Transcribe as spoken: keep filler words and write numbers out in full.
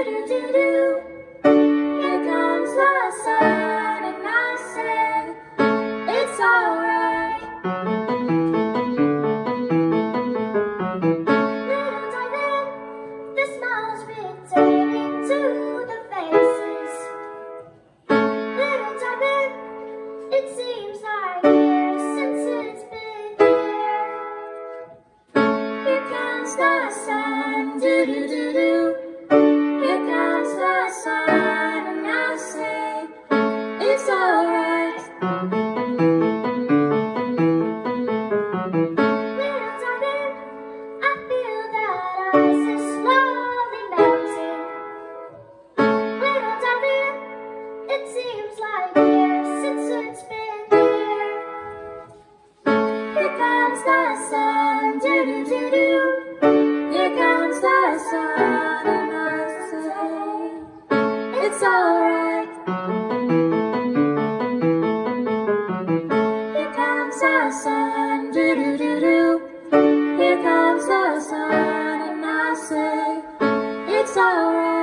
do-do-do-do. Here comes the sun, and I say, it's alright. Little darling, the smiles returning to the faces. Little darling, it seems like years since it's been here. Here comes the sun, do-do-do-do. Here comes the sun, and I say, it's alright. Little darling, I feel that ice is slowly melting. Little darling, it seems like years since it's been here. Here comes the sun, do-do-do-do. Here comes the sun, and I say, it's alright. Here comes the sun, do-do-do-do. Here comes the sun, and I say, it's alright.